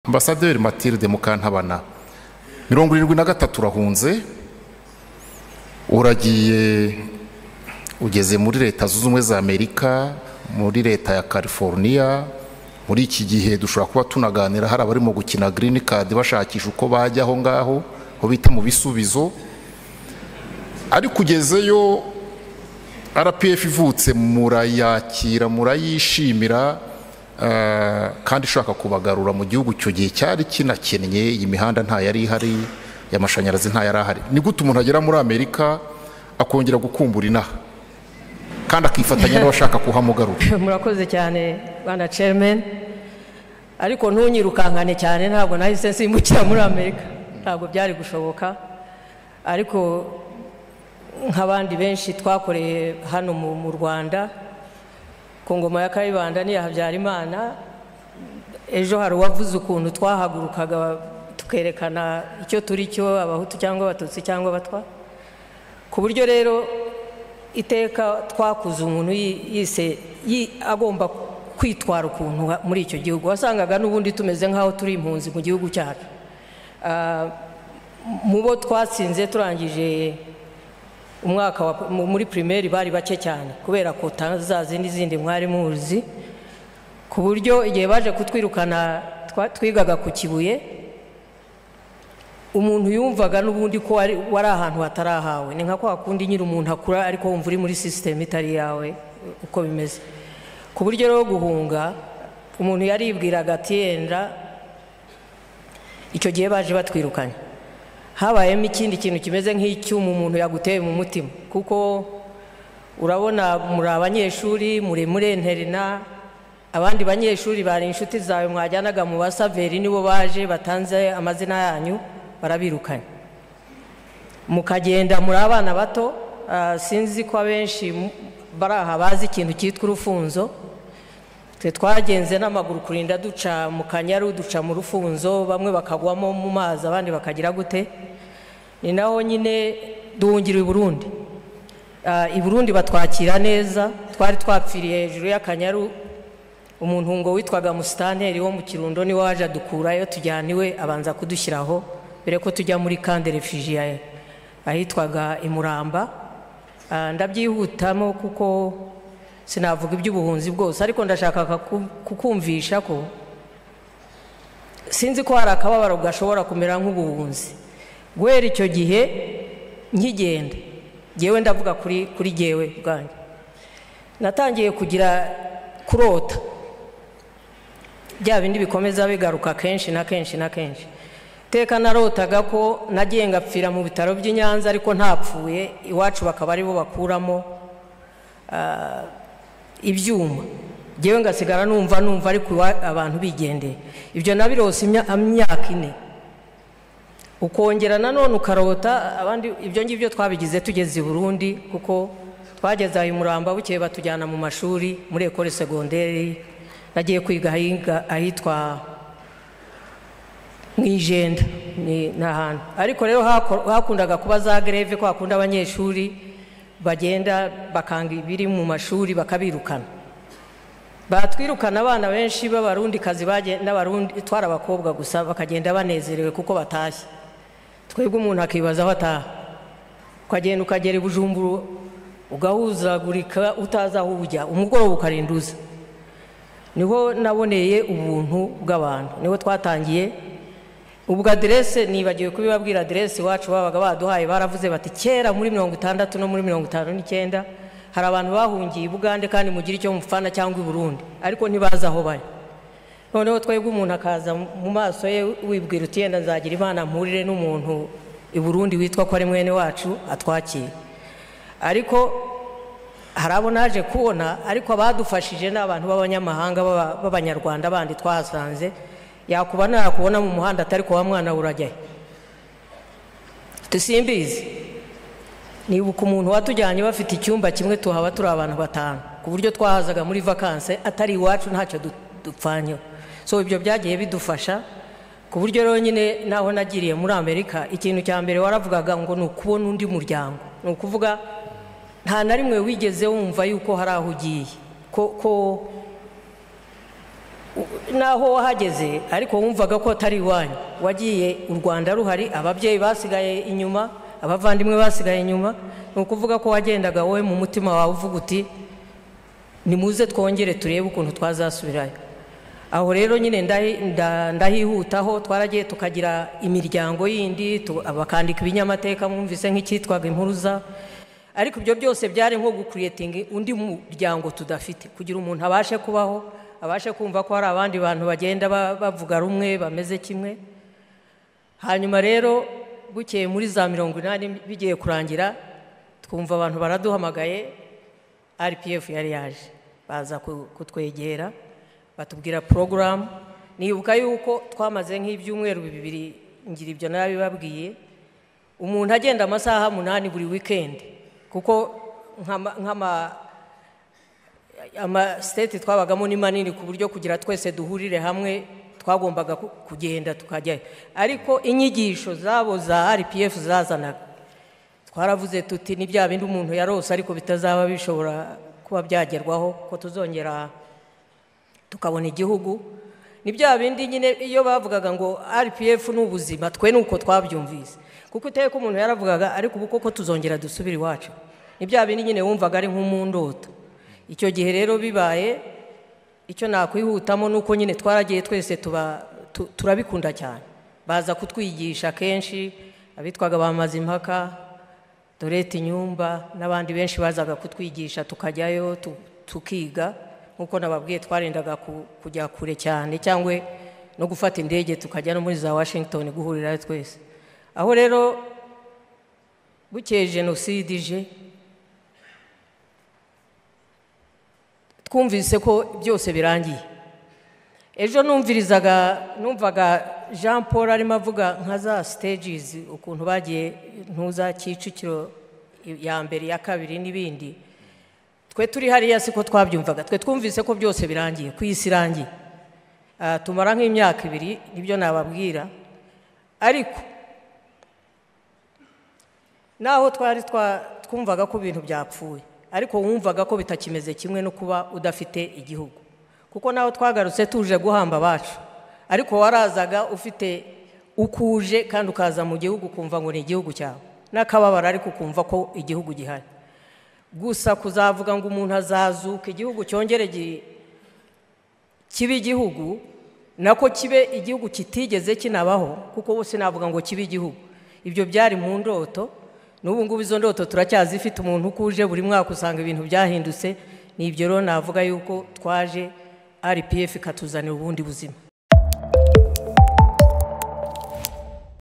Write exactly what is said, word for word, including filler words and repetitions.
Ambasaderi Mathilde Mukantabana, mirongo irindwi na gatatu urahunze, uragiye ugeze muri leta zunze ubumwe za Amerika, muri leta ya California. Muri iki gihe dushobora kuba tunaganira hari abarimo gukina green card bashakisha uko bajya aho ngaho ho bita mu bisubizo. Ari kugezeyo R P F ivutse murayakira murayishimira, uh, kandi shaka kubagarura mu gihugu cyo gihe cyari kinakennye, imihanda nta yari ihari, y'amashanyarazi nta yari ahari. Ni gute umuntu agera muri Amerika akongera gukumbura inaha kandi akifatanya n'abashaka kuhamugarura? Murakoze cyane bana chairman, ariko ntunyirukankane cyane, ntabwo nahise nsimbukira muri Amerika, ntabwo byari gushoboka. Ariko nk'abandi benshi twakoreye hano mu Rwanda ku ngoma ya Kayibanda ni Habyarimana, ejo hari wavuze ukuntu twahagurukaga tukerekana icyo turi cyo, abahutu cyangwa abatutsi cyangwa abatwa, ku buryo rero iteka twakuze umuntu yise agomba kwitwara ukuntu muri icyo gihugu. Wasangaga n'ubundi tumeze nk'aho turi impunzi mu gihugu cyacu. Mu bo twatsinze turangije umwaka muri primaire bari bake cyane kubera ko tazaze n'izindi mwari muzi, ku buryo igihe baje kutwirukana twigaga ku Kibuye, umuntu yumvaga n'ubundi ko wari ahantu hatarahawe. Ni nka kwa kundi nyiri umuntu akura ariko wumva uri muri system itari yawe uko bimeze. Ku buryo rero guhunga umuntu yaribwiraga ati yenda icyo gihe baje batwirukanye habayemo ikindi kintu kimeze nk'icyuma umuntu yaguteye mu mutima, kuko urabona muri abanyeshuri muri muri interina, abandi banyeshuri bari inshuti zawe mwajyanaga mu basaveri nibo baje batanze amazina yanyu barabirukanye, mukagenda muri abana bato. Sinzi ko abenshi baraha bazi ikintu cyitwa urufunzo. Twe twagenze n'amaguru kurinda duca mu Kanyaru, duca mu rufunzo, bamwe bakagwamo mu mazi abandi bakagira gute. Ni naho nyine duhungira i Burundi. I Burundi batwakira neza, twari twapfiriye hejuru y'Akanyaru. Umuntu ngo witwaga Musitanteri wo mu Kirundo ni waje adukurayo tujyaniwe, abanza kudushyiraho mbere ko tujya muri camp de réfugiés ahitwaga Imuramba. Ndabyihutamo kuko sinavuga iby'ubuhunzi bwose, ariko ndashaka kukumvisha ko sinzi ko hari akababaro gashobora kumera nk'ubuhunzi. Guhera icyo gihe nkigenda, jewe ndavuga kuri kuri jewe bwanjye, natangiye kugira kurota bya bindi bikomeza bigaruka kenshi na kenshi na kenshi. Teka narotaga ko nagiye ngapfira mu bitaro by'i Nyanza ariko ntapfuye, iwacu bakaba ari bo bakuramo ibyuma, jewe ngasigara numva numva ariko abantu bigendeye. Ibyo nabirose imyaka ine. Ukongera nanone ukarota abandi. Ibyo ngibyo twabigize tugeze i Burundi, kuko twageze aho Muramba bukeye batujyana mu mashuri muri école secondaire. Nagiye kwiga ahitwa Mwijenda ni nahantu, ariko rero hakundaga kuba za greve ko hakunda abanyeshuri bagenda bakanga ibiri mu mashuri bakabirukana. Batwirukana abana benshi b'abarundi kazi bagenda barundi twara abakobwa gusa bakagenda banezerewe kuko batashye. Twebwe umuntu akibaza aho ataha, ukagenda ukagera i Bujumbura ugahuzagurika utaza aho ujya, umugoroba ukarinduza. Niho naboneye ubuntu bw'abantu, niho twatangiye. Ubwo adresse nibagiwe kubibabwira, adresse wacu babaga baduhaye baravuze bati kera muri mirongo itandatu no muri mirongo itanu n'icyenda hari abantu bahungiye i Bugande kandi mugira icyo mufana cyangwa i Burundi, ariko ntibaza aho bari. Noneho twebwe umuntu akaza mu maso ye wibwira uti yenda nzagira Imana mpurire n'umuntu i Burundi witwa ko ari mwene wacu atwakira. Ariko harabo naje kubona, ariko abadufashije n'abantu b'abanyamahanga b'abanyarwanda bandi twahasanze. Yakuba nakubona mu muhanda atari ko wa mwana urajyaye tusimbizi. Nibuka umuntu watujyanye bafite icyumba kimwe tuhaba turi abantu batanu, ku buryo twahazaga muri vacances atari iwacu ntacyo dupfanyo. So ibyo byagiye bidufasha, ku buryo rero nyine naho nagiriye muri Amerika, ikintu cya mbere waravugaga ngo ni ukubona undi muryango. Ni ukuvuga nta na rimwe wigeze wumva yuko hari aho ugiye, ko naho wahageze ariko wumvaga ko atari iwanyu, wagiye u Rwanda ruhari, ababyeyi basigaye inyuma, abavandimwe basigaye inyuma, ni ukuvuga ko wagendaga wowe mu mutima wawe uvuga uti nimuze twongere turebe ukuntu twazasubirayo. Aho rero nyine ndahihutaho, twaragiye tukagira imiryango yindi, bakandika ibinyamateka mwumvise nk'icyitwaga Impuruza, ariko ibyo byose byari nko gucreating undi muryango tudafite, kugira umuntu abashe kubaho, abashe kumva ko hari abandi bantu bagenda bavuga rumwe bameze kimwe. Hanyuma rero bukeye muri za mirongo inani bigiye kurangira, twumva abantu baraduhamagaye, R P F yari yaje, baza kutwegera batubwira program. Nibuka yuko twamaze nk'ibyumweru bibiri ngira ibyo narabibabwiye, umuntu agenda amasaha munani buri weekend, kuko nk'ama ama state twabagamo ni manini ku buryo kugira twese duhurire hamwe twagombaga kugenda tukajyayo, ariko inyigisho zabo za R P F zazanaga, twaravuze tuti ni bya bindi umuntu yarose ariko bitazaba bishobora kuba byagerwaho, ko tuzongera tukabona igihugu. Ni bya bindi nyine iyo bavugaga ngo R P F n'ubuzima, twe nuko twabyumvise, kuko iteka umuntu yaravugaga ariko ubu koko tuzongera dusubira iwacu. Ni bya bindi nyine wumvaga ari nk'umundoto. Icyo gihe rero bibaye, icyo nakwihutamo nuko nyine twaragiye twese tuba turabikunda cyane, baza kutwigisha kenshi, abitwaga ba Mazimpaka, Doreti Nyumba n'abandi benshi bazaga kutwigisha, tukajyayo tukiga. Nkuko nababwiye twarendaga kujya kure cyane, cyangwa no gufata indege tukajya no muri za Washington guhurirayo twese. Aho rero bukeye jenoside ije, twumvise ko byose birangiye. Ejo numvirizaga numvaga Jean Paul arimo avuga nka za stages, ukuntu bagiye ntuza Kicukiro ya mbere ya kabiri n'ibindi. Twe turi hariya siko twabyumvaga, twe twumvise ko byose birangiye, ku isi irangiye. Tumara nk'imyaka ibiri nibyo nababwira, ariko naho twari twumvaga ko ibintu byapfuye, ariko wumvaga ko bitakimeze kimwe no kuba udafite igihugu, kuko naho twagarutse tuje guhamba abacu, ariko warazaga ufite ukuje kandi ukaza mu gihugu kumva ngo ni igihugu cyawe, n'akababara ariko ukumva ko igihugu gihari. Gusa kuzavuga ngo umuntu azazuka igihugu cyongere kibe igihugu, nako kibe igihugu kitigeze kinabaho, kuko bose navuga ngo kibe igihugu, ibyo byari mu ndoto. N'ubu ngubu izo ndoto turacyazifite, umuntu ukuje buri mwaka usanga ibintu byahindutse. Ni ibyo rero navuga yuko twaje R P F ikatuzanira ubundi buzima.